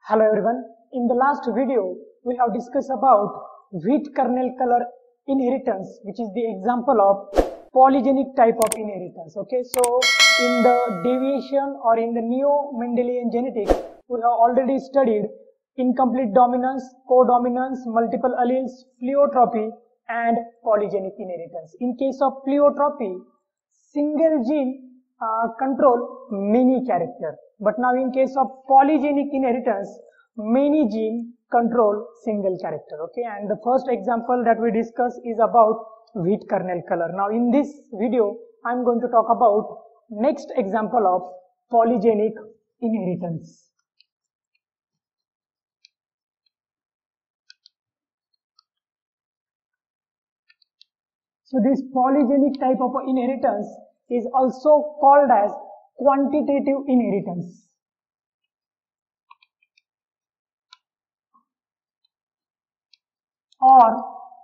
Hello everyone. In the last video, we have discussed about wheat kernel color inheritance, which is the example of polygenic type of inheritance. Okay, so in the deviation or in the neo-Mendelian genetics, we have already studied incomplete dominance, codominance, multiple alleles, pleiotropy, and polygenic inheritance. In case of pleiotropy, single gene control many character. But now in case of polygenic inheritance, many gene control single character. Okay, and the first example that we discuss is about wheat kernel color. Now in this video, I am going to talk about next example of polygenic inheritance. So this polygenic type of inheritance is also called as quantitative inheritance. Or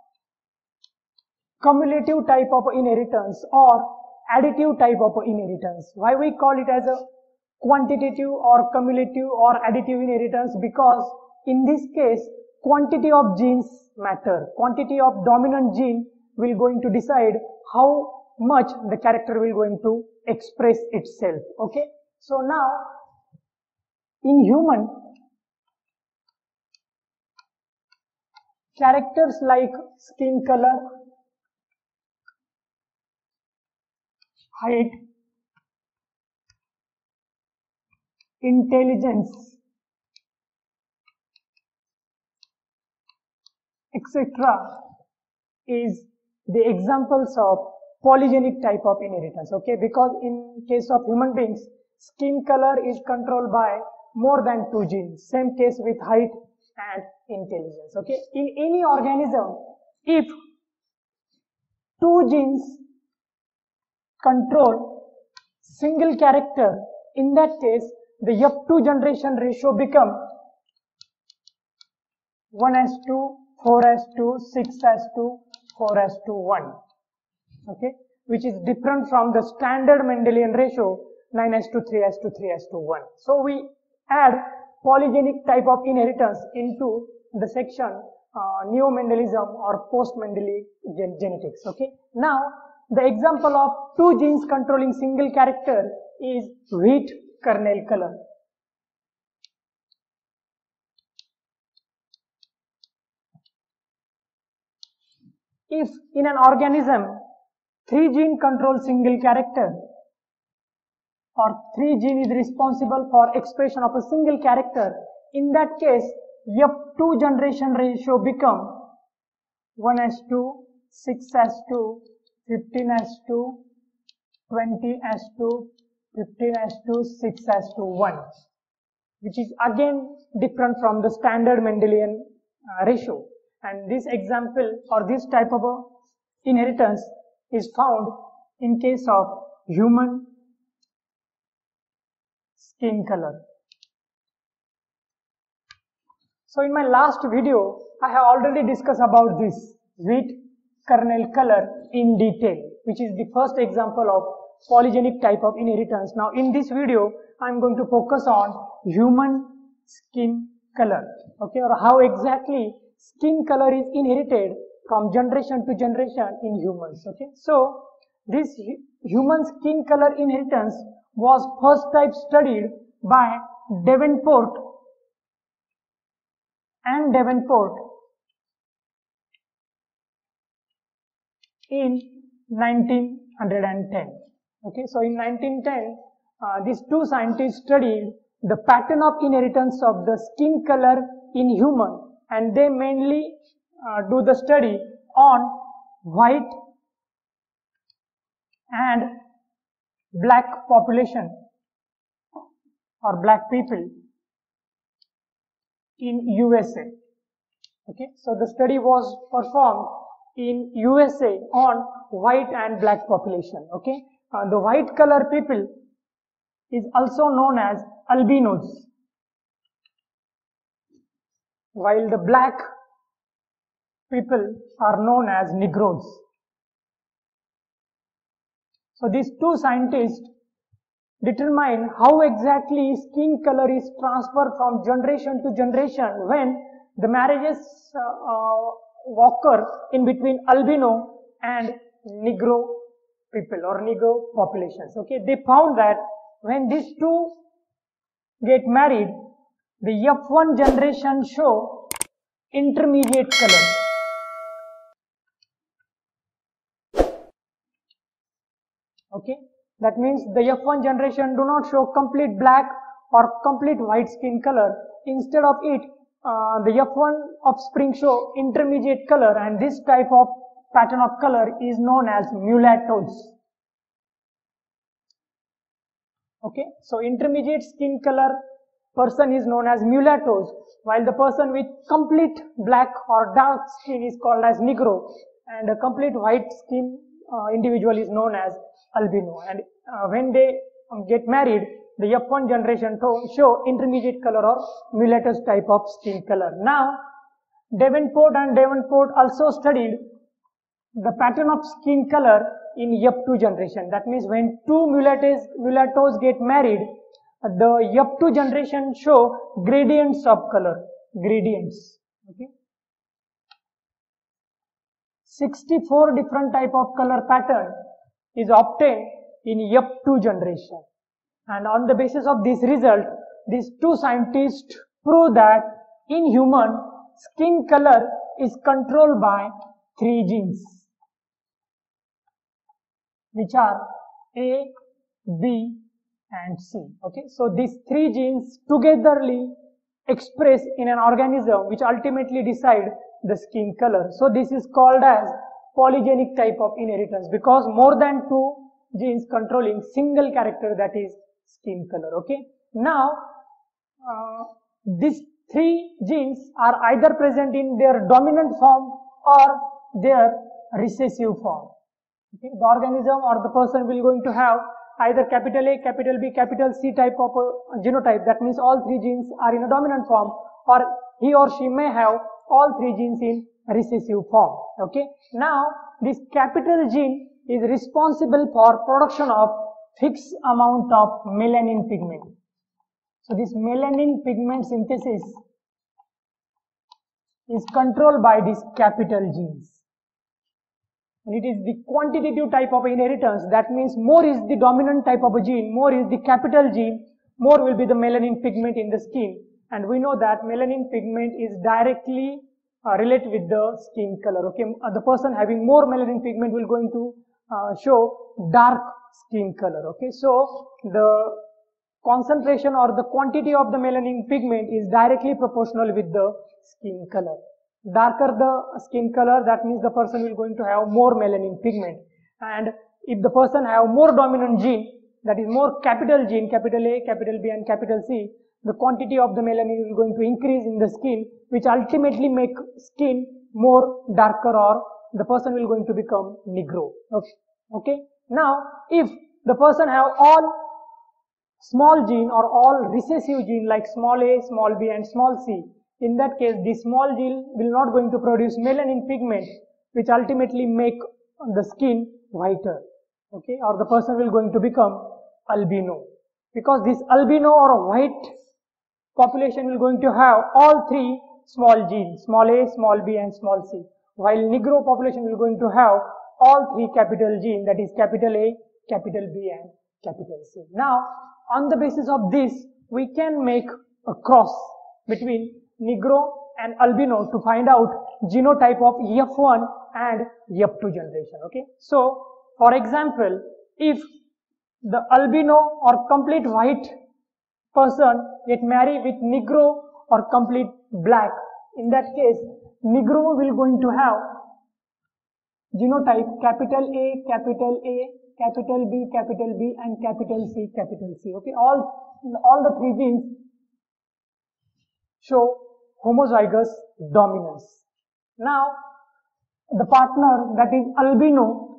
cumulative type of inheritance or additive type of inheritance. Why we call it as a quantitative or cumulative or additive inheritance? Because in this case, quantity of genes matter. Quantity of dominant gene will going to decide how much the character will going to express itself. Okay. So now in human, characters like skin color, height, intelligence, etc. is the examples of polygenic type of inheritance. Okay, because in case of human beings, skin color is controlled by more than 2 genes. Same case with height and intelligence. Okay, in any organism, if 2 genes control single character, in that case the F2 generation ratio become 1:2, 4:2, 6:2, 4:1. Okay, which is different from the standard Mendelian ratio 9:3:3:1. So we add polygenic type of inheritance into the section neo-Mendelism or post-Mendelian genetics. Okay, now the example of 2 genes controlling single character is wheat kernel color. If in an organism 3 gene control single character or 3 gene is responsible for expression of a single character, in that case F2 generation ratio become 1:2, 6:2, 15:2, 20:2, 15:2, 6:1, which is again different from the standard Mendelian ratio. And this example or this type of inheritance is found in case of human skin color. So in my last video, I have already discussed about this wheat kernel color in detail, which is the first example of polygenic type of inheritance. Now in this video, I am going to focus on human skin color. Okay, or how exactly skin color is inherited from generation to generation in humans. Okay, so this human skin color inheritance was first type studied by Davenport and Davenport in 1910. Okay, so in 1910, these 2 scientists studied the pattern of inheritance of the skin color in human, and they mainly do the study on white and black population or black people in USA. Okay, so the study was performed in USA on white and black population. Okay, the white color people is also known as albinos, while the black people are known as Negroes. So these 2 scientists determine how exactly skin color is transferred from generation to generation when the marriages occur in between albino and negro people or negro populations. Okay, they found that when these two get married, the F1 generation show intermediate color. Okay, that means the F1 generation do not show complete black or complete white skin color. Instead of it, the F1 offspring show intermediate color, and this type of pattern of color is known as mulattoes. Okay, so intermediate skin color person is known as mulattoes, while the person with complete black or dark skin is called as negro, and a complete white skin individual is known as albino. And when they get married, the F1 generation show intermediate color or mulattoes type of skin color. Now, Davenport also studied the pattern of skin color in F2 generation. That means when two mulattoes get married, the F2 generation show gradients of color, gradients. Okay. 64 different type of color pattern is obtained in F2 generation. And on the basis of this result, these two scientists prove that in human, skin color is controlled by 3 genes, which are A, B and C. Okay, so these 3 genes togetherly express in an organism which ultimately decide the skin color. So this is called as polygenic type of inheritance, because more than 2 genes controlling single character, that is skin color. Okay, now these 3 genes are either present in their dominant form or their recessive form. Okay, the organism or the person will going to have either capital A, capital B, capital C type of genotype. That means all 3 genes are in a dominant form, or he or she may have all 3 genes in recessive form. Okay, now this capital gene is responsible for production of fixed amount of melanin pigment. So this melanin pigment synthesis is controlled by these capital genes. And it is the quantitative type of inheritance. That means more is the dominant type of a gene, more is the capital gene, more will be the melanin pigment in the skin. And we know that melanin pigment is directly related with the skin color. Okay, the person having more melanin pigment will going to show dark skin color. Okay, so the concentration or the quantity of the melanin pigment is directly proportional with the skin color. Darker the skin color, that means the person will going to have more melanin pigment. And if the person have more dominant gene, that is more capital gene, capital A, capital B and capital C, the quantity of the melanin will going to increase in the skin, which ultimately make skin more darker, or the person will going to become negro. Okay. Now, if the person have all small gene or all recessive gene like small a, small b and small c, in that case the small gene will not going to produce melanin pigment, which ultimately make the skin whiter. Okay, or the person will going to become albino, because this albino or white population will going to have all 3 small genes, small a, small b and small c, while negro population will going to have all 3 capital genes, that is capital A, capital B and capital C. Now, on the basis of this, we can make a cross between negro and albino to find out genotype of F1 and F2 generation. Okay, so for example, if the albino or complete white person get married with negro or complete black, in that case negro will going to have genotype capital A, capital A, capital B, capital B and capital C, capital C. Okay, all the 3 genes show homozygous dominance. Now, the partner, that is albino,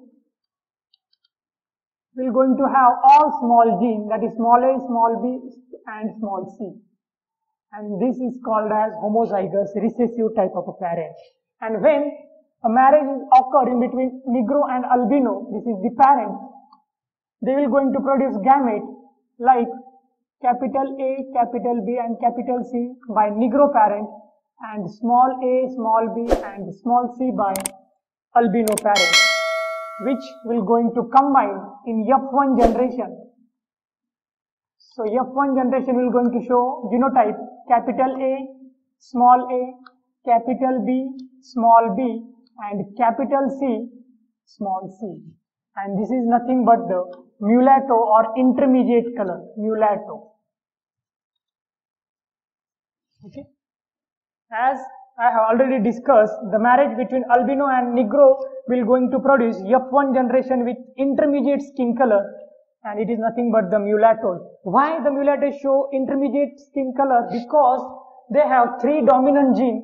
will going to have all small genes, that is small a, small b and small c. And this is called as homozygous recessive type of a parent. And when a marriage is occur in between negro and albino, this is the parent, they will going to produce gamete, like capital A, capital B and capital C by Negro parent and small a, small b and small c by albino parent, which will going to combine in F1 generation. So F1 generation will going to show genotype capital A, small a, capital B, small b and capital C, small c. And this is nothing but the mulatto or intermediate color, mulatto. Okay. As I have already discussed, the marriage between albino and negro will going to produce F1 generation with intermediate skin color, and it is nothing but the mulattoes. Why the mulattoes show intermediate skin color? Because they have 3 dominant genes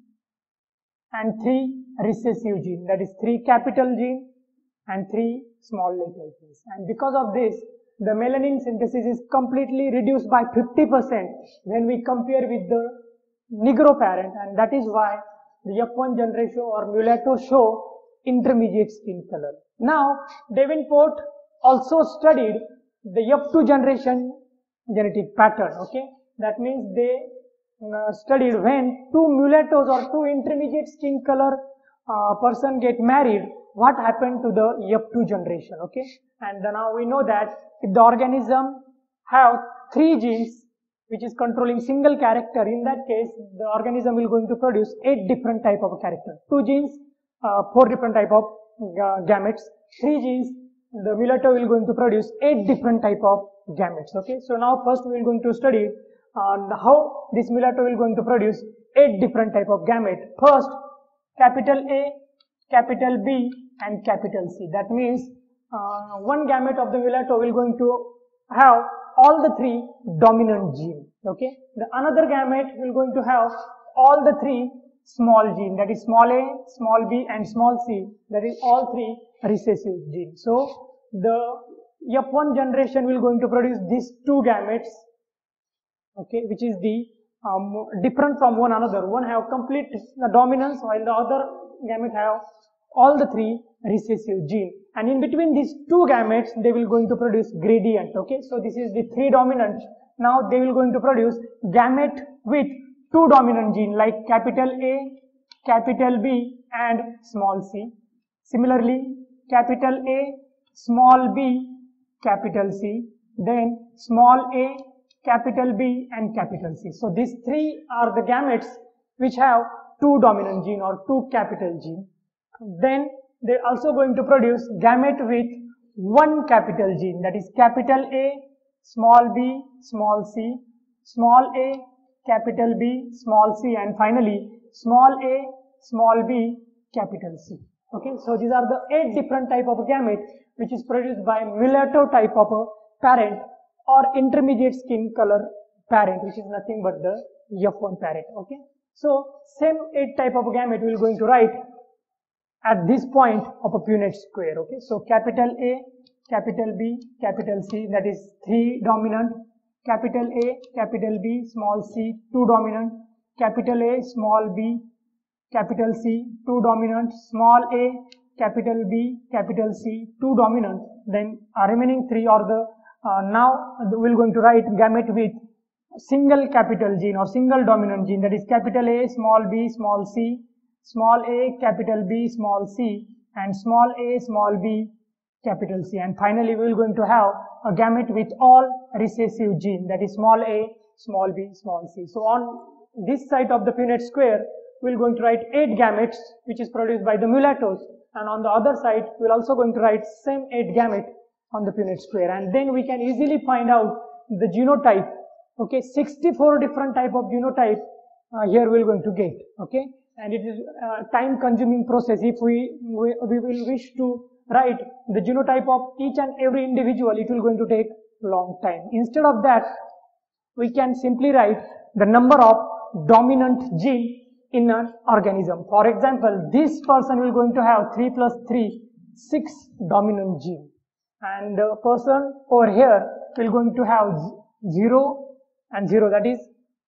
and 3 recessive genes, that is 3 capital genes and 3 small letter genes. And because of this, the melanin synthesis is completely reduced by 50% when we compare with the negro parent, and that is why the F1 generation or mulatto show intermediate skin color. Now, Davenport also studied the F2 generation genetic pattern. Okay, that means they studied when 2 mulattoes or 2 intermediate skin color person get married, what happened to the F2 generation. Okay, and now we know that if the organism have 3 genes which is controlling single character, in that case the organism will going to produce 8 different type of character. 2 genes, 4 different type of gametes. 3 genes, the mulatto will going to produce 8 different type of gametes. Okay, so now first we are going to study how this mulatto will going to produce 8 different type of gamete. First, capital A, capital B and capital C. That means one gamete of the mulatto will going to have all the 3 dominant genes. Okay, the another gamete will going to have all the 3 small genes, that is small a, small b and small c, that is all 3 recessive genes. So the F1 generation will going to produce these 2 gametes, okay, which is the different from one another. One have complete dominance while the other gamete have all the 3 recessive genes, and in between these 2 gametes they will going to produce gradient. Okay, so this is the 3 dominant. Now they will going to produce gamete with 2 dominant genes like capital A, capital B and small c. Similarly, capital A, small b, capital C, then small a, capital B and capital C. So these 3 are the gametes which have 2 dominant gene or 2 capital gene. Then they are also going to produce gamete with 1 capital gene, that is capital A, small b, small c, small a, capital B, small c and finally small a, small b, capital C. Okay, so these are the 8 different type of gamete which is produced by mulatto type of a parent or intermediate skin color parent, which is nothing but the F1 parent. Okay, so same 8 type of gamete we will going to write at this point of a Punnett square. Okay, so capital A, capital B, capital C, that is 3 dominant, capital A, capital B, small c, 2 dominant, capital A, small b, capital C, 2 dominant, small a, capital B, capital C, 2 dominant. Then remaining 3 are the now we are going to write gamete with single capital gene or single dominant gene, that is capital A, small b, small c, small a, capital B, small c and small a, small b, capital C, and finally we are going to have a gamete with all recessive gene, that is small a, small b, small c. So on this side of the Punnett square we are going to write 8 gametes which is produced by the mulattoes, and on the other side we are also going to write same 8 gamete on the Punnett square, and then we can easily find out the genotype. Okay, 64 different type of genotype here we are going to get. Okay, and it is a time consuming process. If we will wish to write the genotype of each and every individual, it will going to take long time. Instead of that, we can simply write the number of dominant gene in an organism. For example, this person will going to have 3 plus 3, 6 dominant gene, and the person over here will going to have 0 and 0, that is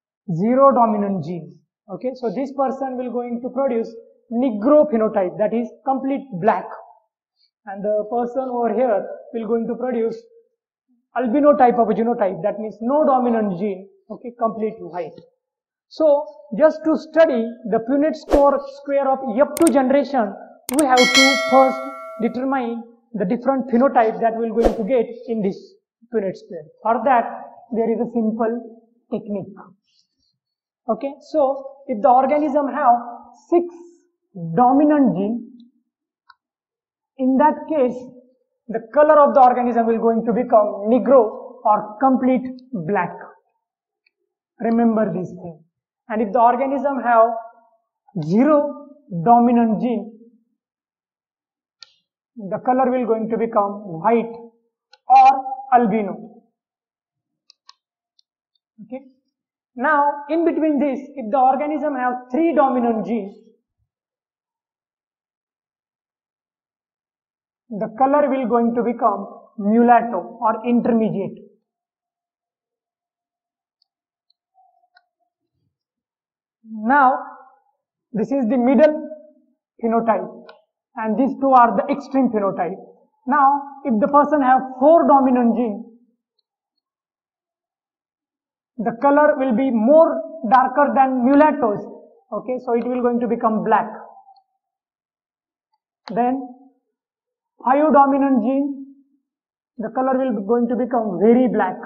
0 dominant gene. Okay, so this person will going to produce negro phenotype, that is complete black, and the person over here will going to produce albino type of a genotype, that means no dominant gene, okay, complete white. So just to study the Punnett square of F2 generation, we have to first determine the different phenotype that we are going to get in this Punnett square. For that, there is a simple technique. Okay, so if the organism have 6 dominant genes, in that case, the color of the organism will going to become negro or complete black. Remember this thing. And if the organism have 0 dominant gene, the color will going to become white or albino. Okay. Now, in between this, if the organism have 3 dominant genes, the color will going to become mulatto or intermediate. Now, this is the middle phenotype and these two are the extreme phenotype. Now, if the person have 4 dominant genes, the color will be more darker than mulattoes. Okay, so it will going to become black. Then 5 dominant genes, the color will be going to become very black.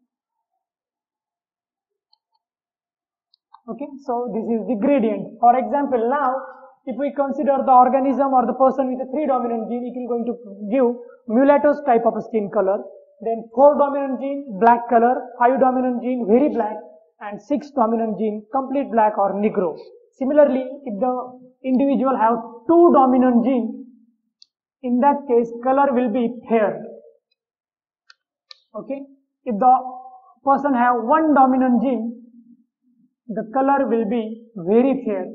Okay, so this is the gradient. For example, now if we consider the organism or the person with a 3 dominant gene, it will going to give mulattoes type of a skin color. Then 4 dominant gene, black color, 5 dominant gene, very black, and 6 dominant gene, complete black or negro. Similarly, if the individual have 2 dominant gene, in that case, color will be fair. Okay, if the person have 1 dominant gene, the color will be very fair.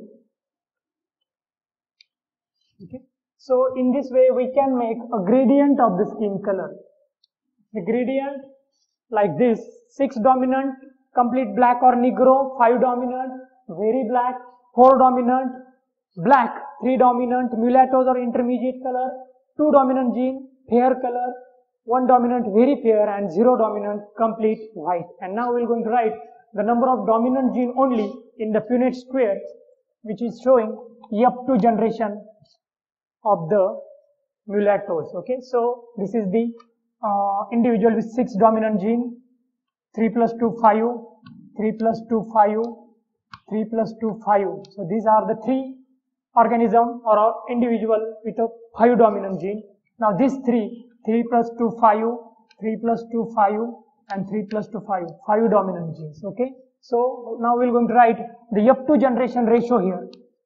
Okay, so in this way we can make a gradient of the skin color. The gradient like this: 6 dominant, complete black or negro, 5 dominant, very black, 4 dominant, black, 3 dominant, mulattoes or intermediate color, 2 dominant gene, fair color, 1 dominant, very fair, and 0 dominant, complete white. And now we are going to write the number of dominant gene only in the Punnett square, which is showing F2 generation of the mulattoes. Okay, so this is the individual with 6 dominant gene, 3 plus 2, 5, 3 plus 2, 5, 3 plus 2, 5. So these are the 3 organism or individual with a 5 dominant gene. Now this 3 plus 2, 5, 3 plus 2, 5, and 3 plus 2, 5 dominant genes. Okay, so now we are going to write the F2 generation ratio here.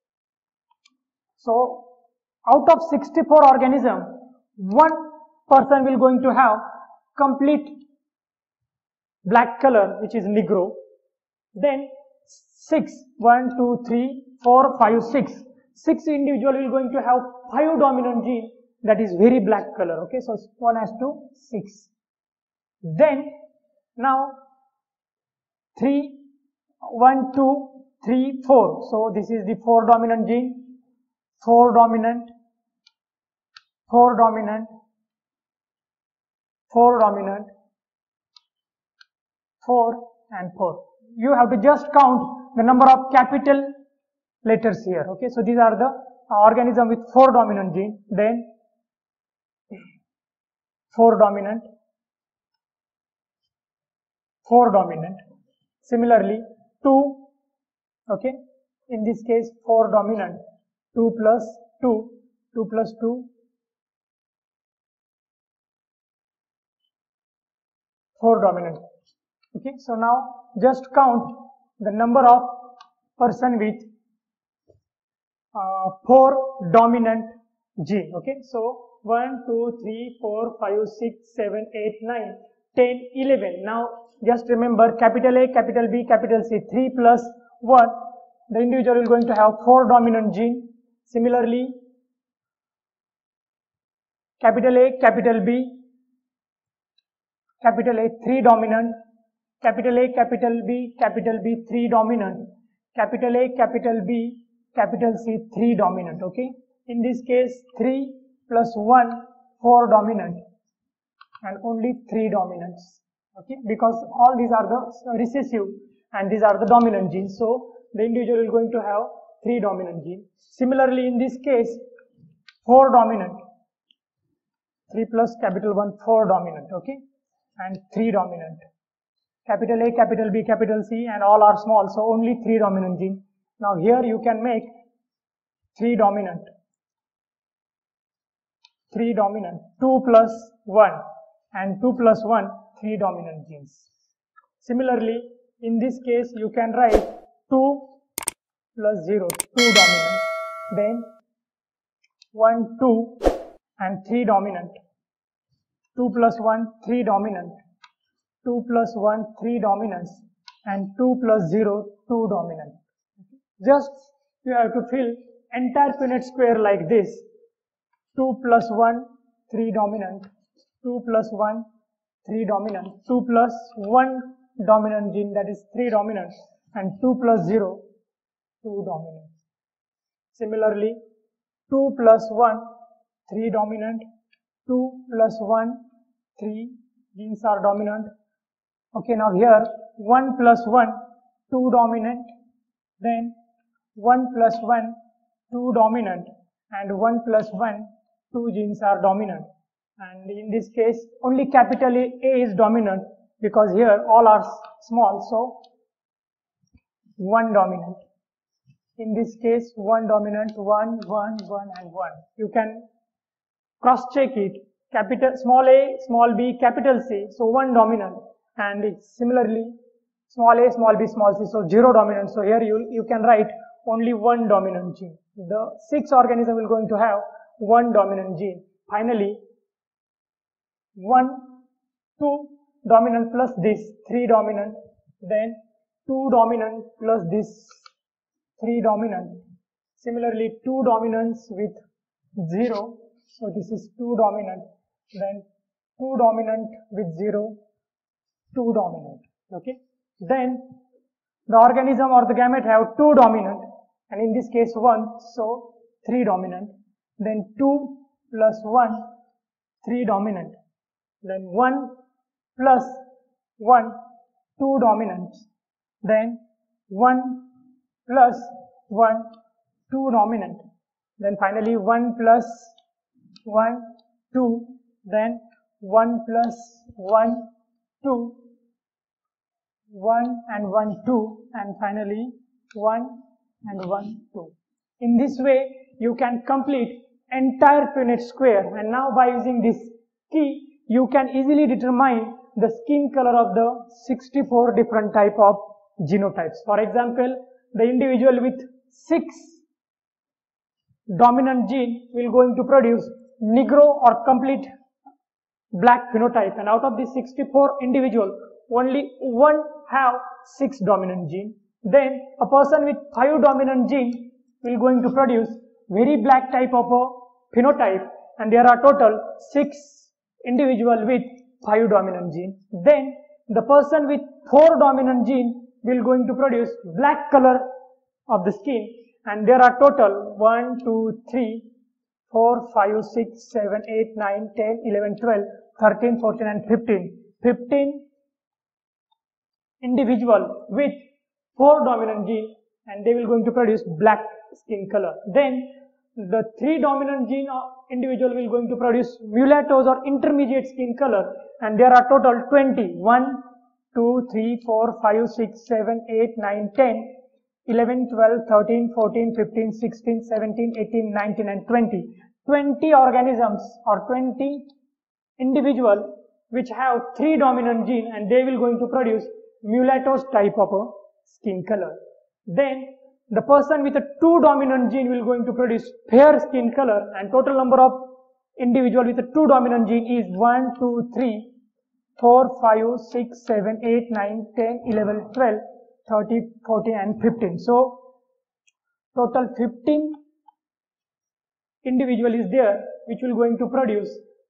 So out of 64 organism, 1 person will going to have complete black color, which is negro. Then 6, 1, 2, 3, 4, 5, 6 individual will going to have 5 dominant gene, that is very black color. Okay, so 1:6. Then now 3, 1, 2, 3, 4. So this is the 4 dominant gene, 4 dominant, 4 dominant, 4 dominant, 4 and 4. You have to just count the number of capital letters here. Okay, so these are the organism with 4 dominant gene, then 4 dominant, 4 dominant. Similarly, 2, okay, in this case 4 dominant, 2 plus 2, 2 plus 2, 4 dominant. Okay, so now just count the number of person with 4 dominant gene. Okay, so 1, 2, 3, 4, 5, 6, 7, 8, 9, 10, 11. Now just remember capital A, capital B, capital C. 3 plus 1, the individual is going to have 4 dominant gene. Similarly, capital A, capital B, 3 dominant, capital A, capital B, 3 dominant, capital A, capital B, capital C, 3 dominant. Okay, in this case 3 plus 1, 4 dominant, and only 3 dominants. okay, because all these are the recessive and these are the dominant genes. So the individual is going to have 3 dominant genes. Similarly, in this case, 4 dominant, 3 plus capital 1, 4 dominant, okay, and 3 dominant, capital A, capital B, capital C, and all are small, so only 3 dominant genes. Now here you can make 3 dominant, 2 plus 1, and 2 plus 1, 3 dominant genes. Similarly, in this case, you can write 2 plus 0, 2 dominant, then 1, 2, and 3 dominant, 2 plus 1, 3 dominant, 2 plus 1, 3 dominants, and 2 plus 0, 2 dominant. Just you have to fill entire Punnett square like this: 2 plus 1, 3 dominant, 2 plus 1, 3 dominant, 2 plus 1 dominant gene, that is 3 dominant, and 2 plus 0, 2 dominant. Similarly, 2 plus 1, 3 dominant, 2 plus 1, 3 genes are dominant. Okay, now here 1 plus 1, 2 dominant, then 1 plus 1, 2 dominant, and 1 plus 1, 2 genes are dominant. And in this case, only capital A is dominant because here all are small, so 1 dominant. In this case, 1 dominant, 1, 1, 1, and 1. You can cross-check it. Capital small a, small b, capital C, so 1 dominant. And it's similarly small a, small b, small c, so 0 dominant. So here you can write only 1 dominant gene. The 6 organism will going to have 1 dominant gene. Finally, 1, 2 dominant plus this 3 dominant, then 2 dominant plus this 3 dominant. Similarly, 2 dominants with 0, so this is 2 dominant, then 2 dominant with 0, 2 dominant. Okay, then the organism or the gamete have 2 dominant, and in this case 1, so 3 dominant, then 2 plus 1, 3 dominant, then 1 plus 1, 2 dominant, then 1 plus 1, 2 dominant, then finally 1 plus 1, 2, then 1 plus 1, 2, 1 and 1, 2, and finally 1 and 1, 2. In this way, you can complete entire Punnett square, and now by using this key, you can easily determine the skin color of the 64 different type of genotypes. For example, the individual with 6 dominant gene will going to produce Negro or complete black phenotype, and out of these 64 individual, only 1 have 6 dominant gene. Then a person with 5 dominant gene will going to produce very black type of a phenotype, and there are total 6 individual with 5 dominant gene. Then the person with 4 dominant gene will going to produce black color of the skin, and there are total 1, 2, 3, 4, 5, 6, 7, 8, 9, 10, 11, 12, 13, 14, and 15. 15 individual with 4 dominant gene, and they will going to produce black skin color. Then the 3 dominant gene individual will going to produce mulattoes or intermediate skin color, and there are total 20. 1, 2, 3, 4, 5, 6, 7, 8, 9, 10, 11, 12, 13, 14, 15, 16, 17, 18, 19, and 20. 20 organisms or 20 individual which have 3 dominant gene, and they will going to produce mulattoes type of a skin color. Then the person with a 2 dominant gene will going to produce fair skin color, and total number of individual with a 2 dominant gene is 1, 2, 3, 4, 5, 6, 7, 8, 9, 10, 11, 12, 13, 14, and 15. So total 15 individual is there which will going to produce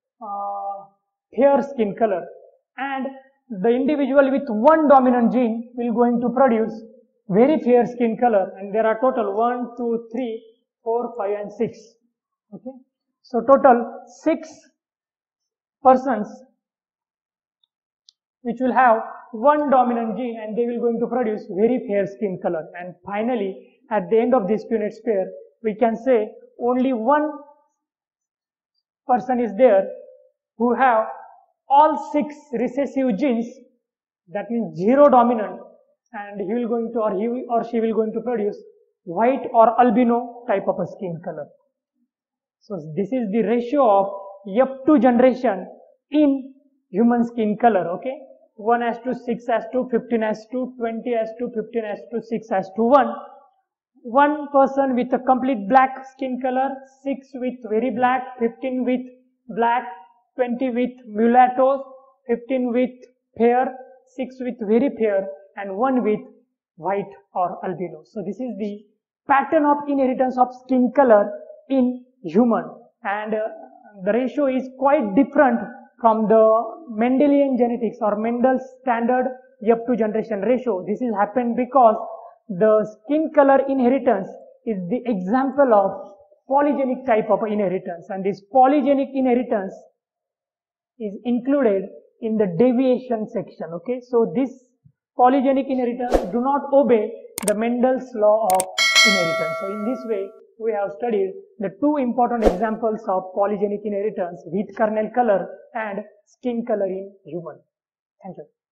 fair skin color, and the individual with 1 dominant gene will going to produce very fair skin color, and there are total 1, 2, 3, 4, 5, and 6. Okay, so total 6 persons which will have one dominant gene and they will going to produce very fair skin color. And finally, at the end of this Punnett pair, we can say only one person is there who have all 6 recessive genes, that means 0 dominant, and he will going to, or he or she will going to produce white or albino type of a skin color. So this is the ratio of F2 generation in human skin color, okay? 1:6:2, 15:2, 20:15:6:1. One person with a complete black skin color, 6 with very black, 15 with black, 20 with mulattoes, 15 with fair, 6 with very fair, and 1 with white or albino. So this is the pattern of inheritance of skin color in human, and the ratio is quite different from the Mendelian genetics or Mendel's standard F2 generation ratio. This is happened because the skin color inheritance is the example of polygenic type of inheritance, and this polygenic inheritance is included in the deviation section, okay? So this polygenic inheritance do not obey the Mendel's law of inheritance. So in this way, we have studied the 2 important examples of polygenic inheritance: wheat kernel color and skin color in human. Thank you.